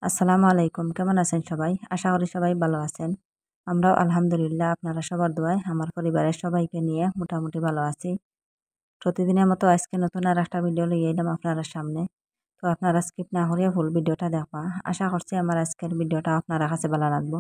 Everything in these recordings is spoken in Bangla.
আসসালামু আলাইকুম। কেমন আছেন সবাই? আশা করি সবাই ভালো আছেন। আমরাও আলহামদুলিল্লাহ আপনারা সবার দোয়ায় আমার পরিবারের সবাইকে নিয়ে মোটামুটি ভালো আছি। প্রতিদিনের মতো আজকে নতুন আরেকটা ভিডিও লইয়া এলাম আপনারা সামনে। তো আপনারা স্কিপ না করিয়া ফুল ভিডিওটা দেখবা। আশা করছি আমার আজকের ভিডিওটা আপনারা কাছে ভালো লাগবো।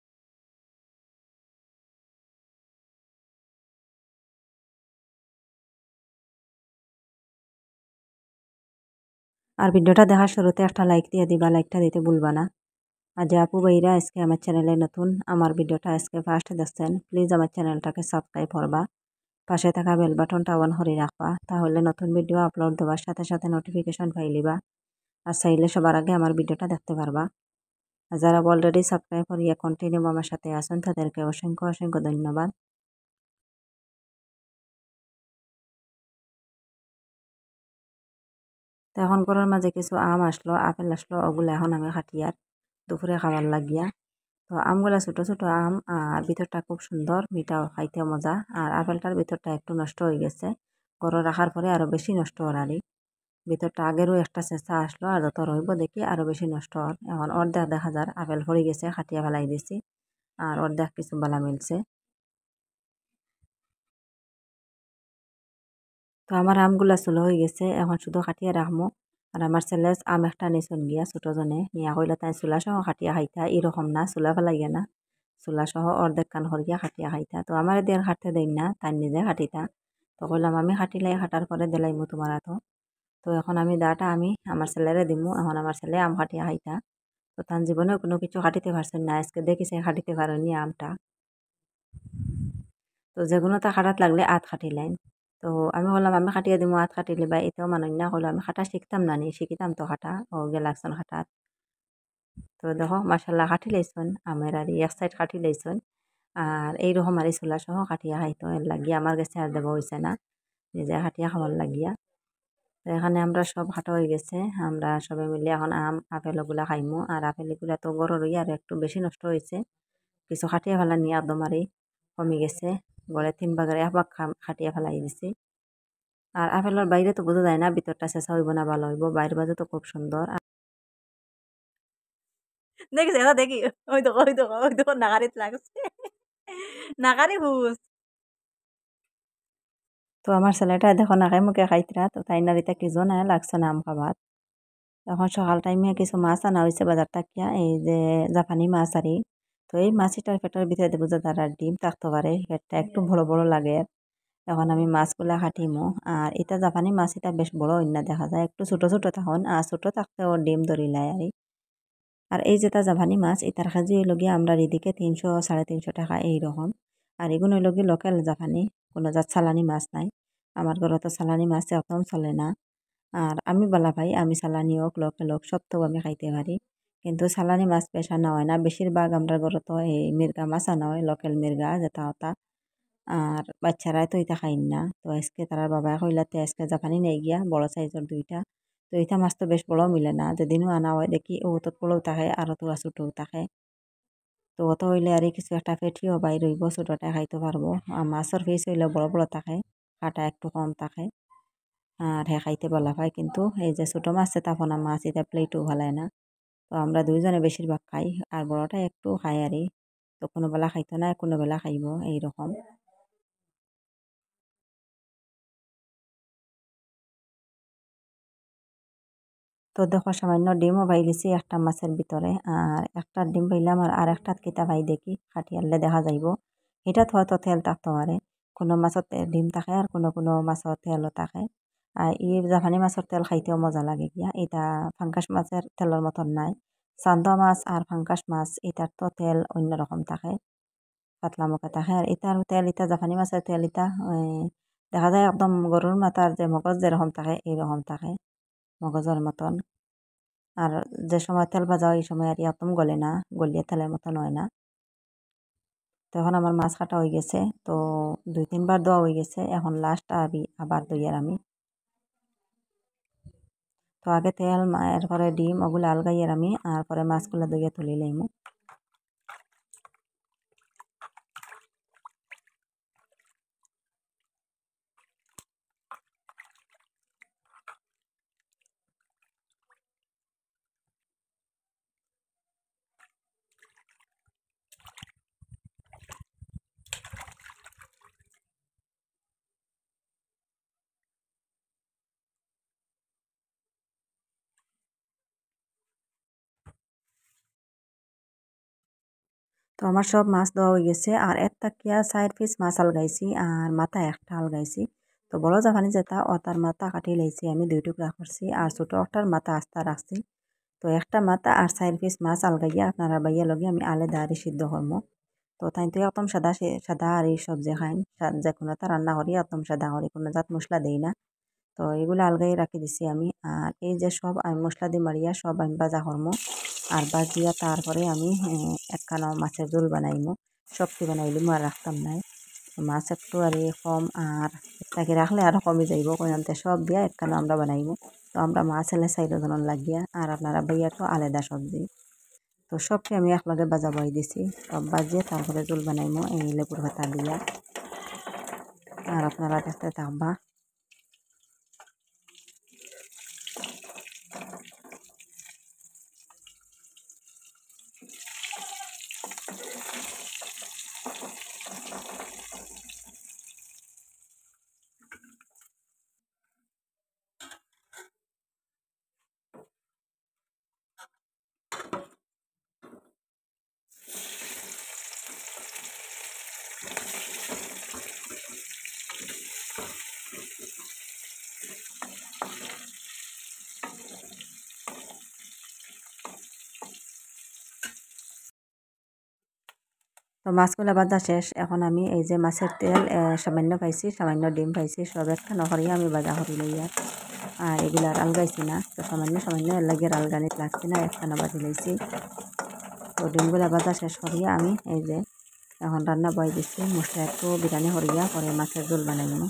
আর ভিডিওটা দেখার শুরুতে একটা লাইক দিয়ে দিবা, লাইকটা দিতে ভুলবা না। আর যে আপু ভাইরা আজকে আমার চ্যানেলে নতুন, আমার ভিডিওটা আজকে ফার্স্ট দেখছেন, প্লিজ আমার চ্যানেলটাকে সাবস্ক্রাইব করবা। পাশে থাকা বেল বাটনটা অন করে রাখবা, তাহলে নতুন ভিডিও আপলোড দেওয়ার সাথে সাথে নোটিফিকেশন পাইলিবা। আর চাইলে সবার আগে আমার ভিডিওটা দেখতে পারবা। আর যারা অলরেডি সাবস্ক্রাইব করিয়া কন্টিনিউ আমার সাথে আছেন তাদেরকে অসংখ্য অসংখ্য ধন্যবাদ। তো এখন ঘরের মাঝে কিছু আম আসলো, আপেল আসলো, ওগুলো এখন আমি খাটিয়ার দুপুরে খাবার লাগিয়া। তো আমগুলা ছোট ছোট আম, আর ভিতরটা খুব সুন্দর, মিঠাও, খাইতে মজা। আর আপেলটার ভিতরটা একটু নষ্ট হয়ে গেছে, ঘরে রাখার পরে আরো বেশি নষ্ট হরারি। ভিতরটা আগেরও একটা চেঁচা আসলো, আর যত রইব দেখি আরো বেশি নষ্ট হর। এখন অর্ধেক দেখা যার আপেল পড়ে গেছে, খাটিয়া ফেলাই দিছি। আর অর্ধেক কিছু বালা মিলছে। তো আমার আমগুলা চুলো হয়ে গেছে, এখন শুধু খাটিয়া রাখবো। আর আমার ছেলে আম একটা নিছুন গিয়া ছোট জনে নিয়া কইলা তাই চুলা সহ খাটিয়া খাইতা, এরকম না চুলা ফেলাইয়া না, চুলা সহ অর্ধেক কান করিয়া খাটিয়া খাইতা। তো আমার দিয়ে খাটতে দেই না, তাই নিজে খাটিতা। তো কইলাম আমি খাটিলাই, খাটার পরে দিলাইমু তোমার হাত। তো এখন আমি দাটা আমি আমার ছেলেরে দিমু, এখন আমার ছেলে আম খাটিয়া খাইতা। তো তার জীবনেও কোনো কিছু খাটিতে পারছেন না, আজকে দেখিছে খাটিতে পারেনি আমটা। তো যেগুলো তা খাটাত লাগলে আধ খাটিলেন। তো আমি বললাম আমি খাটিয়ে দিমু, আধ খাটিলে বা এতেও মানুষ না করলো, আমি খাটা শিখতাম না নি, শিখিতাম তো খাটা ও গেলাকছন খাটাত। তো দেখো মাসাল্লাহ খাটি লাইছুন, আমের আর এক সাইড খাটি লাইছুন। আর এইরকম আর চুলা সহ খাটিয়া খাইতো, এর লাগিয়া আমার কাছে আর দেবো হয়েছে না, নিজে খাটিয়া খাবার লাগিয়া। তো এখানে আমরা সব খাটা হয়ে গেছে, আমরা সবাই মিলে এখন আম আপেল ওগুলা খাইমু। আর আপেল এগুলা তো গরর হইয়া আর একটু বেশি নষ্ট হয়েছে, কিছু খাটিয়া ফেলা নিয়ে একদমারি কমে গেছে। গড়ে 3 ভাগের 1 ভাগ খাটিয়া ফেলাই দিছি। আর আপেলের বাইরে তো বোঝা যায় না ভিতরটা চেঁচা হইব না ভালো হইব, বাইরের বাজে তো খুব সুন্দর। দেখিস এটা দেখি, ওই দেখো নাগারিত লাগছে, নাগারি হুস। তো আমার ছেলেটা দেখো নাকাই মুখে খাইতরা, তো তাই নারিতা কি জনে লাগছে না আম খাবার। এখন সকাল টাইমে কিছু মাছ আনা হয়েছে বাজার থাকিয়া, এই যে জাপানি মাছ আরি। তো এই মাছটার পেটের ভিতরে দেবো যে তারা ডিম থাকতে পারে, পেটটা একটু বড় বড় লাগে। এখন আমি মাছগুলা কাটিমু। আর এটা জাপানি মাছ, এটা বেশ বড় অন্য দেখা যায়, একটু ছোট ছোট তখন, আর ছোট থাকতেও ডিম ধরিলাই আর। আর এই যেটা জাপানি মাছ, এটার কেজি লগিয়ে আমরা এদিকে 300 350 টাকা এইরকম। আর এগুলো লগে লোকাল জাপানি, কোনো জাত চালানি মাছ নাই। আমার ঘরে তো চালানি মাছ একদম চলে না। আর আমি বলা ভাই, আমি চালানি হোক লোকাল হোক সব তো আমি খাইতে পারি। কিন্তু চালানি মাছ বেশ আনা হয় না, বেশিরভাগ আমরা ঘরে তো এই মির্গা মাছ আনা হয়, লোকাল মির্গা যেটা ওটা। আর বাচ্চারাই তো এটা খাইন না, তো আজকে তারার বাবাই কইলাতে আজকে জাপানি নেই গিয়া বড় সাইজের দুইটা। তো এটা মাছ তো বেশ বড় মিলে না, যেদিনও আনা হয় দেখি ও তো বড়ও থাকে আর তোরা ছোটও থাকে। তো অত হইলে আর কিছু একটা ফেটিও বাইর হইব, ছোটটা খাইতে পারবো। আর মাছের পিস হইলে বড় বড় থাকে, কাটা একটু কম থাকে। আর হে খাইতে বলা হয়, কিন্তু এই যে ছোট মাছ তাফনা মাছ এটা প্লেটও ভালায় না। তো আমরা দুইজনে বেশিরভাগ খাই, আর বড়টা একটু খাই আরই। তো কোনো বেলা খাইতো না, কোনো বেলা খাইব এইরকম। তো দেখো সামান্য ডিমও পাই দিছি একটা মাছের ভিতরে, আর একটা ডিম পাইলাম আর একটা কিতা পাই দেখি খাটিয়ালে দেখা যাইব। এটাত হয়তো তেল থাকতে পারে, কোনো মাছত ডিম থাকে আর কোনো কোনো মাছত তেলও থাকে। আর এই জাপানি মাছের তেল খাইতেও মজা লাগে গিয়া, এটা ফাঙ্কাস মাছের তেলের মতন নাই। চান্দা মাছ আর ফাঙ্কাস মাছ এটার তো তেল অন্যরকম থাকে, পাতলা মুখে থাকে। আর এটার তেল, এটা জাপানি মাছের তেল, এটা দেখা যায় একদম গরুর মাথার যে মগজ যেরকম থাকে এইরকম থাকে, মগজের মতন। আর যে সময় তেল ভাজা হয় এই সময় আর একদম গলে না, গলিয়ে তেলের মতন হয় না। তো এখন আমার মাছ কাটা হয়ে গেছে, তো 2-3 বার ধোয়া হয়ে গেছে, এখন লাস্ট আবার দইয়ার আমি। তো আগে তেল এরপরে ডিম ওগুলো আলগাইয়ার আমি, আর পরে মাছগুলো দইয়া তুলি লইমু। তো আমার সব মাছ দেওয়া হয়ে গেছে আর একটা কিয়া 4 পিস মাছ আলগাইছি আর মাথা একটা আলগাইছি। তো বড় জাপানি যেটা ওটার মাথা কাটি লাইছি আমি 2 টুকরা করছি আর ছোট ওটার মাথা আস্তা রাখছি। তো একটা মাথা আর 4 পিস মাছ আলগাইয়া আপনারা বাইয়া লগে আমি আলাদা আর সিদ্ধ করবো। তো তাই তো একদম সাদা সাদা আর এই সবজি খাইন যে কোনোটা রান্না করি একদম সাদা করি কোনো জাত মশলা দেই না। তো এগুলো আলগাই রাখি দিছি আমি আর এই যে সব আমি মশলা দিয়ে মারিয়া সব আমি ভাজা করবো আর ভাজিয়া তারপরে আমি একখানা মাছের ঝোল বানাইমু। সবটি বানাইলিমু আর রাখতাম নাই মাছ একটু আর কম আর তাকে রাখলে আরও কমে যাইব কইতে সব দিয়া একখানা আমরা বানাইমু। তো আমরা মাছ এলে 4 জনের লাগিয়া আর আপনারা ভাইয়া তো আলাদা সবজি। তো সবটি আমি একলগে ভাজা বই দিছি সব ভাজিয়ে তারপরে ঝোল বানাইমু এই লেবুর পাতা দিয়া আর আপনারা দেখতে থাকবা। তো মাছগুলা ভাজা শেষ এখন আমি এই যে মাছের তেল সামান্য পাইছি সামান্য ডিম পাইছি সব একটা নকরিয়া আমি ভাজা করি লইয়া আর এগুলা আর আলগাইছি না। তো সামান্য সামান্য এর লাগে আলগানিত লাগছে না একখানা ভাজি লইছি। তো ডিমগুলা ভাজা শেষ করিয়া আমি এই যে এখন রান্না বই দিচ্ছি মশলা একটু বিরিয়ানি করিয়া পরে মাছের ঝোল বানাই নেব।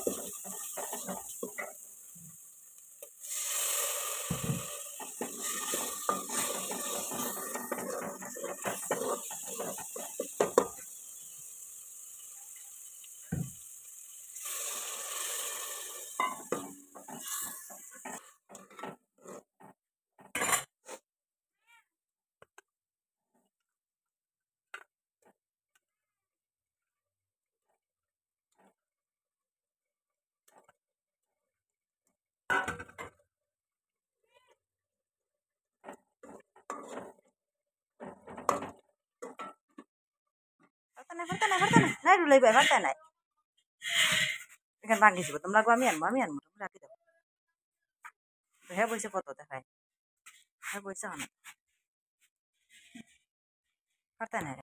নাই রুলাই ভাই ভারটা নাই এখানে ভাঙিছি তোমরা আমি আনবো তুমি রাখি দেবো। হ্যাঁ বলছে কত দেখায় হ্যাঁ বলছে না ভারটা নাই।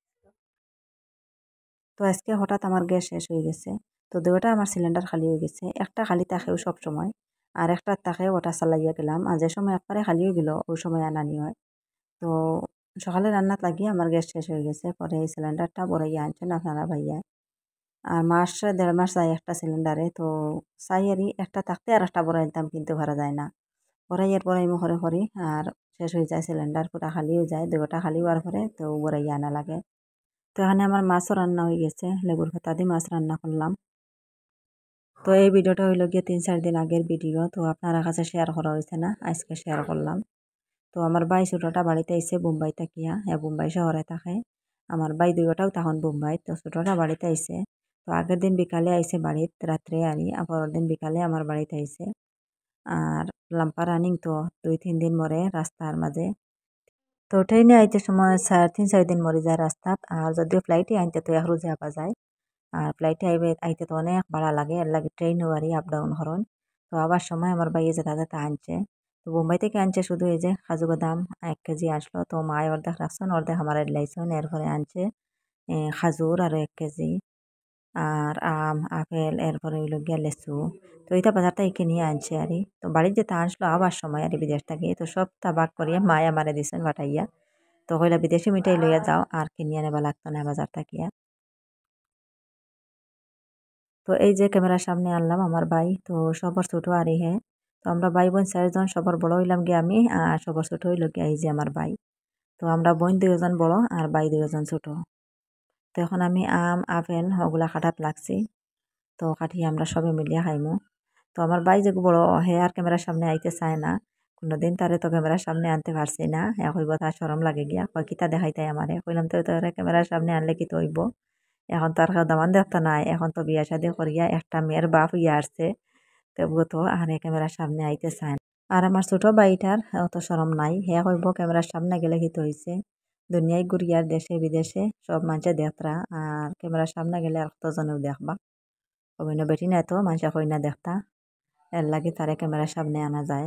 তো আজকে হঠাৎ আমার গ্যাস শেষ হয়ে গেছে। তো দুটা আমার সিলিন্ডার খালি হয়ে গেছে একটা খালি থাকেও সব সময় আর একটা তাকে ওটা চালাইয়া গেলাম আর যে সময় একবারে খালি হয়ে গেল ওই সময় আনানি হয়। তো সকালে রান্নাত লাগিয়ে আমার গ্যাস শেষ হয়ে গেছে পরে এই সিলিন্ডারটা বড়াইয়া আনছেন আপনারা ভাইয়া আর মাস 1.5 মাস যায় একটা সিলিন্ডারে। তো চাই আর একটা থাকতে আর একটা বড়াই নিতাম কিন্তু ভরা যায় না বড়াইয়ের পরে আমি ঘরে করি আর শেষ হয়ে যায় সিলিন্ডার পুরা খালি হয়ে যায় দুটা খালি হওয়ার পরে তো বড়াইয়া আনা লাগে। তো এখানে আমার মাছও রান্না হয়ে গেছে লেবুর পাতা দিয়ে মাছ রান্না করলাম। তো এই ভিডিওটা হইল গিয়ে 3-4 দিন আগের ভিডিও তো আপনারা কাছে শেয়ার করা হয়েছে না আজকে শেয়ার করলাম। তো আমার ভাই ছোটটা বাড়িতে আইসে বোম্বাই থাকিয়া বোম্বাই শহরে থাকে আমার ভাই দুইটাও তখন বোম্বাই তো ছোটটা বাড়িতে আইসে। তো আগের দিন বিকালে আইসে বাড়িত রাত্রে আরি পরের দিন বিকালে আমার বাড়িতে আইসে আর লাম্পা রানিং তো 2-3 দিন মরে রাস্তার মাঝে। তো ট্রেনে আইতে সময় 3-4 দিন মরে যায় রাস্তাত আর যদিও ফ্লাইটে আনতে তো এক রোজে আবা যায় আর ফ্লাইটে আইতে তো অনেক ভাড়া লাগে এর লাগে ট্রেনও আরি আপ ডাউন হরন। তো আবার সময় আমার ভাইয়ে যেটা যেটা আনছে তো বোম্বাই থেকে আনছে শুধু এই যে কাজু বাদাম 1 কেজি আসলো তো মায় অর্ধেক রাখছেন অর্ধেক আমার লাইছেন এরপরে আনছে খাজুর আর 1 কেজি আর আম আপেল এরপরে হইল গিয়া লেচু। তো এইটা বাজারটা একে নিয়ে আনছে আরে তো বাড়ির যেটা আসলো আবার সময় আর বিদেশ থেকে তো সব তাবাক করিয়া মায়া মারে দিছেন বাটাইয়া। তো কইলা বিদেশি মিঠাই লইয়া যাও আর কিনিয়া নেবা লাগতো না বাজার থাকিয়া। তো এই যে ক্যামেরার সামনে আনলাম আমার ভাই তো সবার ছোট আরই হ্যাঁ। তো আমরা ভাই বোন 4 জন সবার বড় হইলাম গিয়ে আমি আর সবার ছোট হইল গিয়ে এই যে আমার ভাই। তো আমরা বোন 2জন বড় আর ভাই 2জন ছোট। তো এখন আমি আম আপেল ওগুলা কাটাত লাগছি তো কাটিয়ে আমরা সবে মিলিয়ে খাইমু। তো আমার ভাই যে বড় হে আর ক্যামেরার সামনে আইতে চায় না কোনোদিন তারে তো ক্যামেরার সামনে আনতে পারছি না কইব তার শরম লাগে গিয়া কয় কিতা দেখাই তাই আমারে কইলাম তো তোরা ক্যামেরার সামনে আনলে কি তো হইব এখন তার দামান দেখতে নাই এখন তো বিয়া শাদি করিয়া একটা মেয়ের বাপ হইয়া আসছে তবু তো আর ক্যামেরার সামনে আইতে চায় না। আর আমার ছোট ভাইটার অত শরম নাই হে কইব ক্যামেরার সামনে গেলে কি তো হইছে দুনিয়ায় ঘুরি আর দেশে বিদেশে সব মানুষে দেখতরা আর ক্যামেরার সামনে গেলে আর কতজনও দেখবা অভিনয় বেটি নাই তো মানুষে কই না দেখতা এর লাগে তারে ক্যামেরার সামনে আনা যায়।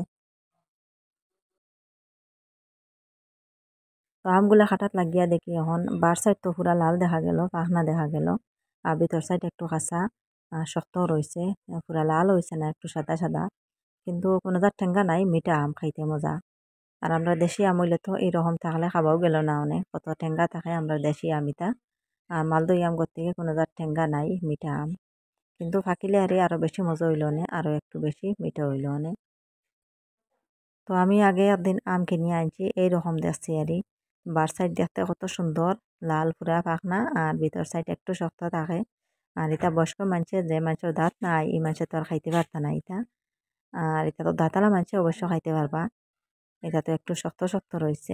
তো আমগুলা খাটাত লাগিয়া দেখি এখন বার সাইড তো পুরা লাল দেখা গেল পাখনা দেখা গেল আর ভিতর সাইড একটু কাঁচা শক্ত রয়েছে পুরা লাল হয়েছে না একটু সাদা সাদা কিন্তু কোনো তার ঠেঙ্গা নাই মিঠা আম খাইতে মজা। আর আমরা দেশি আম হইলে তো এইরকম থাকলে খাবাও গেল না অনেক কত ঠেঙ্গা থাকে আমরা দেশি আমিটা আর মালদই আম করতে কোনো তার ঠেঙ্গা নাই মিঠা আম কিন্তু ফাঁকিলে আরো বেশি মজা হইল নে আরো একটু বেশি মিঠা হইল নে। তো আমি আগে একদিন আম কিনে আনছি এইরকম দেখছি বার সাইড দেখতে কত সুন্দর লাল পুরা পাখনা আর ভিতর সাইড একটু শক্ত থাকে আর এটা বয়স্ক মানুষের যে মানুষের দাঁত নাই এই মানুষের তো আর খাইতে পারত না এটা আর এটা তো দাঁতালা মানুষে অবশ্য খাইতে পারবা এটা তো একটু শক্ত শক্ত রয়েছে।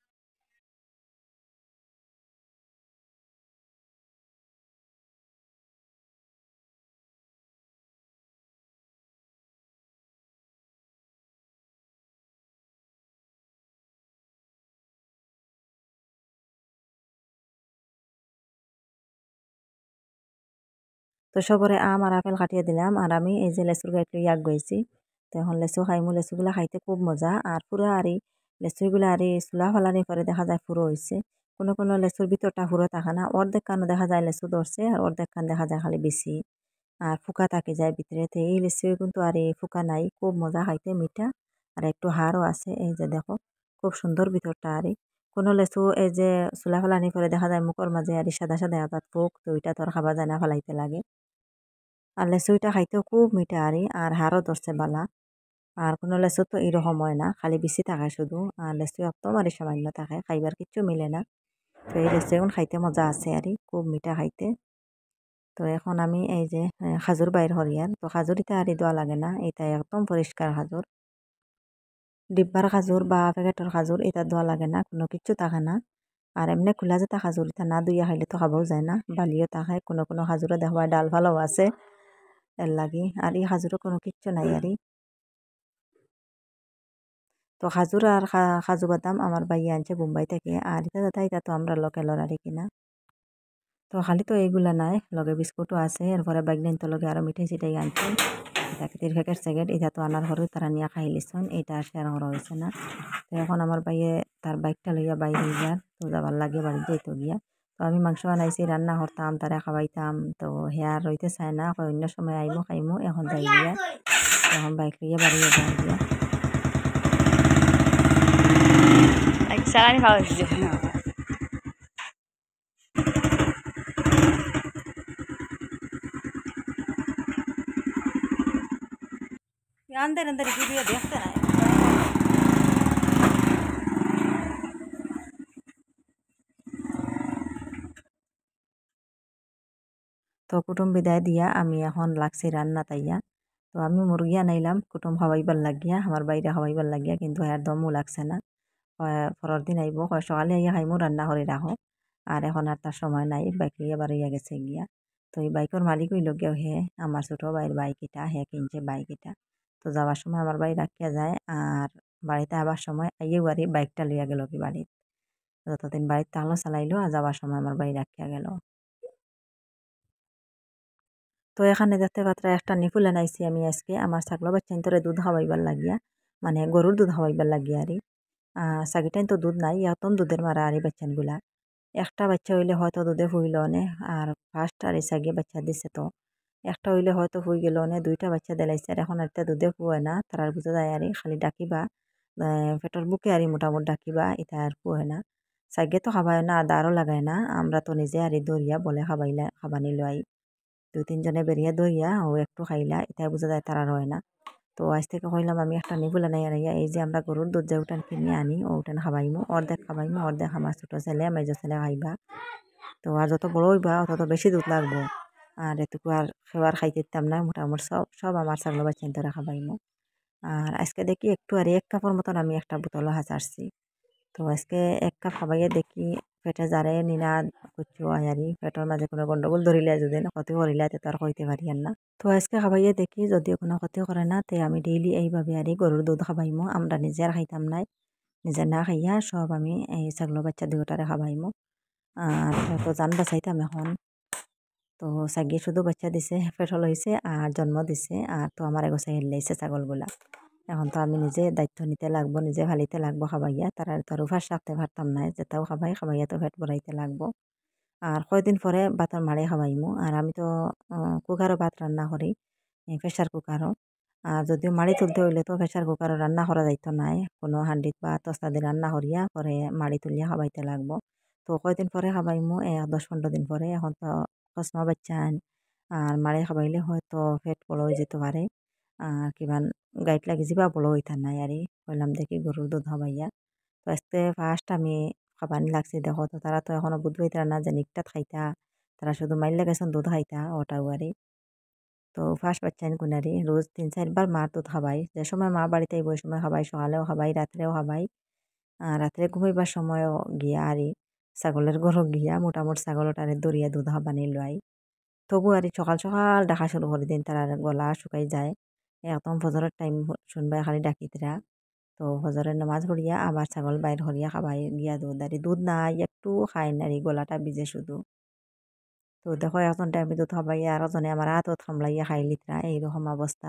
তো সবরে আম আর আপেল কাটিয়ে দিলাম আর আমি এই যে লেচুর গাছ লইয়া গেছি তো এখন লেচু খাইমু লেচুগুলা খাইতে খুব মজা আর পুরো লেচুগুলা চুলা ফালানি করে দেখা যায় পুরো হয়েছে কোনো কোনো লেচুর ভিতরটা পুরো থাকে না অর্ধেক কানো দেখা যায় লেচু ধরছে আর অর্ধেক কান দেখা যায় খালি বেশি আর ফুকা থাকে যায় ভিতরে তো এই লেচু কিন্তু এই ফুকা নাই খুব মজা খাইতে মিঠা আর একটু হাড়ও আছে এই যে দেখো খুব সুন্দর ভিতরটা কোনো লেচু এই যে চুলা ফালানি করে দেখা যায় মুখের মাঝে সাদা সাদা একটা পোক তো ওইটা তো আর খাবা যায় না ফালাইতে লাগে আর লেচুইটা খাইতেও খুব মিঠা আর হাড়ও ধরছে বালা আর কোনো লেচু তো এরকম হয় না খালি বেশি থাকে শুধু আর লেচু একদম সামান্য থাকে খাইবার কিচ্ছু মিলে না তো এই লেচু এখন খাইতে মজা আছে খুব মিঠা খাইতে। তো এখন আমি এই যে খাজুর বাইর হরিয়ার তো খাজুর এটা দেওয়া লাগে না এটা একদম পরিষ্কার খাজুর ডিব্বার খাজুর বা প্যাকেটের খাজুর এটা দেওয়া লাগে না কোনো কিছু থাকে না আর এমনি খোলা যেটা খাজুর এটা না দুইয়া খাইলে তো খাবাও যায় না বালিও থাকে কোনো কোনো খাজুরে দেখবা ডাল ভালোও আছে এর লাগি আর এই খাজুরও কোনো কিচ্ছু নাই তো খাজুর আর কাজু বাদাম আমার বাইয়ে আনছে বোম্বাই থেকে আর এটা দাদা এটা তো আমরা লোকেলর কিনা তো খালি তো এইগুলা নাই লগে বিস্কুটও আছে এরপরে বাইক তো লগে আরো মিঠাই চিঠাই আনছে এটা কেতির প্যাকেট স্যাকেট এটা তো আনার ঘরে তারা নিয়ে খাই লিছন এটা আর শেয়ার করা হয়েছে না। তো এখন আমার বাইয়ে তার বাইকটা লইয়া বাইরে যার তো যাবার লাগে বাড়িতে যেতে গিয়া তো আমি মাংস বানাইছি রান্না করতাম তারা খাওয়াইতাম তো হেয়ার রইতে চায় না অন্য সময় আইমো খাইমো এখন যাই গিয়া এখন বাইক লইয়া বাড়িয়ে যাই গিয়া Salah kalau gitu. अंदर अंदर वीडियो देखते ना তো কুটুম বিদায় দিয়া আমি এখন লাগছি রান্না তাইয়া তো আমি মুরগি আনাইলাম কুটুম খাওয়াইবার লাগিয়া আমার বাইরে খাওয়াইবার লাগিয়া কিন্তু আর দমও লাগছে না পরের দিন আইব সকালে আইয়া খাইমু রান্না করে রাখো আর এখন আর তার সময় নাই বাইক লিয়ে বাড়িয়া গেছে গিয়া তো এই বাইকের মালিক হইল গিয়া হে আমার ছোট ভাইয়ের বাইক এটা হে কিনছে বাইক এটা তো যাওয়ার সময় আমার বাড়ি রাখিয়া যায় আর বাড়িতে আবার সময় আইয়ে বাইকটা লইয়া গেল কি বাড়িতে যতদিন বাড়িতে তাহলে চালাইলো আর যাওয়ার সময় আমার বাড়ি রাখিয়া গেল। তো এখানে দেখতে পাত্রা একটা নিফুল আনাইছি আমি আজকে আমার ছাগল বাচ্চাইন তোরে দুধ খাওয়াইবার লাগিয়া মানে গরুর দুধ খাওয়াইবার লাগিয়া সাগিটাইন তো দুধ নাই একদম দুধের মারা বাচ্চানগুলা একটা বাচ্চা হইলে হয়তো দুধে ফুইল নে আর ফার্স্ট আর সাগিয়ে বাচ্চা দিছে তো একটা হইলে হয়তো ফুই গেল নে দুইটা বাচ্চা দিলাইছে আর এখন একটা দুধে ফুয়ে না তার বুঝা যায় খালি ডাকিবা পেটের বুকে মোটামুটি ডাকিবা এটা আর ফুয়ে না সাগে তো খাবায় না আদারও লাগায় না আমরা তো নিজে দরিয়া বলে খাবানি লই দুই তিনজনে বেরিয়ে দইয়া ও একটু খাইলা এটাই বোঝা যায় তারা রয় না। তো আজ থেকে কইলাম আমি একটা নিবুলা নাই আনাইয়া এই যে আমরা গরুর দুধ যে উঠান কিনে আনি ও উঠান খাবাইমু অর্ধেক আমার ছোট ছেলে মেজো ছেলে খাইবা তো আর যত বড় হইবা তত বেশি দুধ লাগবো আর এটুকু আর খাবার খাইতে দিতাম না মোটামুটি সব সব আমার ছাগল বাচ্চা ধরে খাবাইমু আর আজকে দেখি একটু আর এক কাপড় মতন আমি একটা বোতল হাঁচারছি তো আজকে এক কাপ খাবাইয়ে দেখি পেটে যারে নিনা কুচু পেটের মাঝে কোনো গন্ডগোল ধরিলে যদি ক্ষতি করিলে তো আর কইতে পারি আর না। তো আজকে খাবাইয়ে দেখি যদিও কোনো ক্ষতি করে না তে আমি ডেইলি এইভাবে গরুর দুধ খাবাইমো আমরা নিজে আর খাইতাম নাই নিজে না খাইয়া সব আমি এই ছাগলের বাচ্চা দুটারে খাবাইমু। আর তো জান বাঁচাইতাম এখন। তো সাগিয়ে শুধু বাচ্চা দিছে, পেটল হয়েছে আর জন্ম দিছে, আর তো আমার এগোছাই হেল্লাইছে ছাগলগুলা। এখন তো আমি নিজে দায়িত্ব নিতে লাগবো, নিজে ভালিতে লাগবো খাবাইয়া, তারা তো আর উপাস রাখতে পারতাম না, যেটাও খাবাইয়া তো পেট ভরাইতে লাগবো। আর কয়দিন পরে ভাতর মাড়ে খাবাইমু। আর আমি তো কুকারও ভাত রান্না করি, প্রেশার কুকারও। আর যদিও মাড়ি তুলতে হইলে তো প্রেশার কুকারও রান্না করা যাইতো নাই, কোনো হান্ডিত বা তস্তা দিয়ে রান্না করিয়া পরে মাড়ি তুলিয়া খাবাইতে লাগবো। তো কয়দিন পরে খাবাইমু, 10-15 দিন পরে। এখন তো কসমা বাচ্চা আর মাড়ে খাবাইলে হয়তো পেট বড় হয়ে যেতে পারে, আর কিমান গাইড লাগি যাবা বড় হইতার নাই আর কইলাম দেখি গরুর দুধ খাবাইয়া। তো আজকে ফার্স্ট আমি খাবানি লাগছি, দেখো তো তারা তো এখনো বুধ হইতারা না যে নিকটাত খাইতা, তারা শুধু মাইল লাগাইছেন দুধ খাইতা ওটাও আরে। তো ফার্স্ট বাচ্চা কুনারি রোজ 3-4 বার মার দুধ খাবাই, যে সময় মা বাড়িতে ওই সময় খাবাই, সকালেও খাবাই, রাত্রেও খাবাই। আর রাত্রে ঘুমাইবার সময়ও গিয়া আরি ছাগলের গরু গিয়া মোটামুটি ছাগলটারে দরিয়া দুধ খাবানি লয়। তবু আর সকাল সকাল ডাকা শুরু করে দিন, তার গলা শুকাই যায়। একদম ফজরের টাইম শুনবাই খালি ডাকিতরা। তো ফজরের নামাজ পড়িয়া আবার ছাগল বাইর করিয়া খাবাই গিয়া দুধ আরি, দুধ নাই একটু খাই নারি, গলাটা ভিজে শুধু। তো দেখো এখন টাইমে দুধ খাবাইয়া আর জনে আমার হাতত সামলাইয়া খাই লিতরা, এইরকম অবস্থা।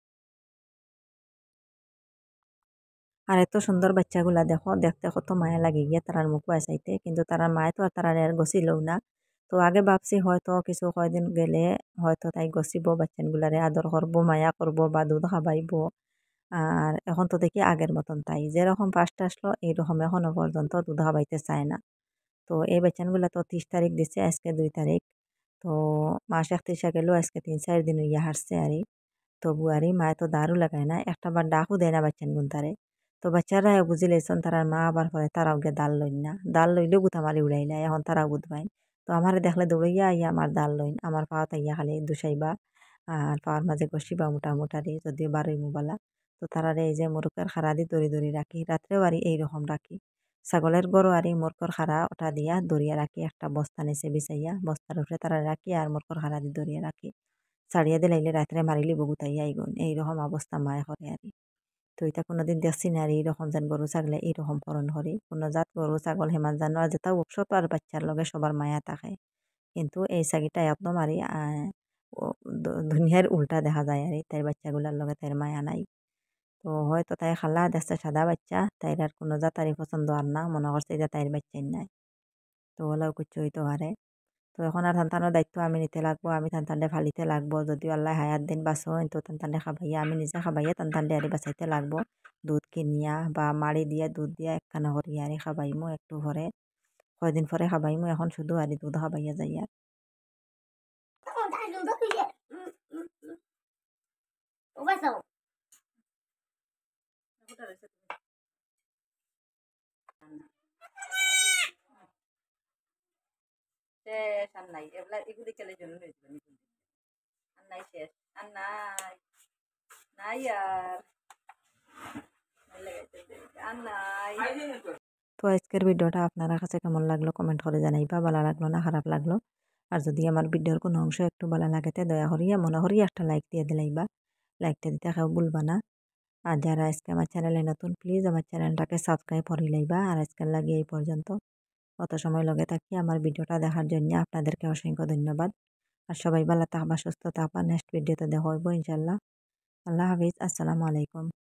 আর এত সুন্দর বাচ্চাগুলা দেখো, দেখতে কত মায়া লাগে গিয়া তারার মুখ বাঁচাইতে, কিন্তু তারার মায় তো আর তারা আর গছিলও না। তো আগে ভাবছি হয়তো কিছু কয়দিন গেলে হয়তো তাই গছিব, বাচ্চাগুলারে আদর করবো, মায়া করবো বা দুধ খাবাইবো। আর এখন তো দেখি আগের মতন তাই যেরকম ফার্স্ট আসলো এইরকম এখনো পর্যন্ত দুধ খাবাইতে চায় না। তো এই বাচ্চাগুলা তো 30 তারিখ দিছে, আজকে 2 তারিখ। তো মাস 31 গেলেও আজকে 3-4 দিন হইয়া হারছে আরি। তবু আরি মায়ে তো দারু লাগায় না, একটা বার ডাকও দেয় না বাচ্চান গুনতারে। তো বাচ্চারা বুঝি লেছেন তারার মা আবার পরে তারাও গিয়ে দাল লইন না, দাল লইলেও গুতা মারি উড়াইলা, এখন তারাও বুধবাইন। তো আমার দেখলে দৌড়াইয়া আইয়া আমার দাল লইন, আমার পাওয়াত আইয়া খালি দুসাইবা আর পাওয়ার মাঝে গসিবা মোটামুটারি, যদিও বারোই মুবালা। তো তারারে এই যে মুরুকের খাড়া দি দড়ি দড়ি রাখি, রাত্রেও আরি এইরকম রাখি। ছাগলের গরু আরি মুরকর খাড়া ওটা দিয়া দড়িয়া রাখি, একটা বস্তা নিচে বিছাইয়া বস্তার উপরে তারা রাখি আর মুরকর খাড়া দি দড়িয়া রাখি। ছাড়িয়া দিলাইলে রাত্রে মারিলি বগুতাইয়া আইগুন, এইরকম অবস্থা মায়ে করে আরি। তো এটা কোনোদিন দেখছি না আর এইরকম যেন গরু ছাগলে এইরকম করণ করি, কোনো জাত গরু ছাগল হেমান জানো আর যেটা উৎসব আর বাচ্চার লগে সবার মায়া থাকে। কিন্তু এই ছাগিটা একদম আরি দুনিয়ার উল্টা দেখা যায় আর তাই বাচ্চাগুলার লগে তাই মায়া নাই। তো হয়তো তাই খালা দেখছে সাদা বাচ্চা, তাইর আর কোনো জাতারি পছন্দ আর না, মনে করছে যে তাইর বাচ্চাই নাই। তো ওলাও কিছু হইতে পারে। তো এখন আর সন্তানের দায়িত্ব আমি নিতে লাগবো, আমি সন্তানরে ফালিতে লাগবো, যদি আল্লাহ হায়াত দিন বাঁচো তো সন্তানরে খাবাইয়া আমি নিজে খাবাইয়া সন্তানরে আরে বাঁচাইতে লাগবো। দুধ কিনিয়া বা মাড়ি দিয়া দুধ দিয়া একখানা করিয়া আরে খাবাইমু একটু পরে, কয়দিন পরে খাবাইমু, এখন শুধু আরে দুধ খাবাইয়া যাই আর। শেষ আর নাই, এগুলা এগুলি খেলে জন্য আর নাই, শেষ আর নাই, নাই আর নাই। তো আজকের ভিডিওটা আপনার কাছে কেমন লাগলো কমেন্ট করে জানাইবা, ভালো লাগলো না খারাপ লাগলো। আর যদি আমার ভিডিওর কোনো অংশ একটু ভালো লাগেতে দয়া করিয়া মনে করিয়া একটা লাইক দিয়ে দিলাইবা, লাইকটা দিতে কেউ ভুলবা না। আর যারা আজকে আমার চ্যানেলে নতুন প্লিজ আমার চ্যানেলটাকে সাবস্ক্রাইব করে লইবা। আর আজকের লাগে এই পর্যন্ত, অত সময় লগে থাকি আমার ভিডিওটা দেখার জন্য আপনাদেরকে অসংখ্য ধন্যবাদ। আর সবাই ভালো থাকবা, সুস্থ থাকবা, নেক্সট ভিডিওতে দেখা হইব ইনশাল্লাহ। আল্লাহ হাফিজ, আসসালামু আলাইকুম।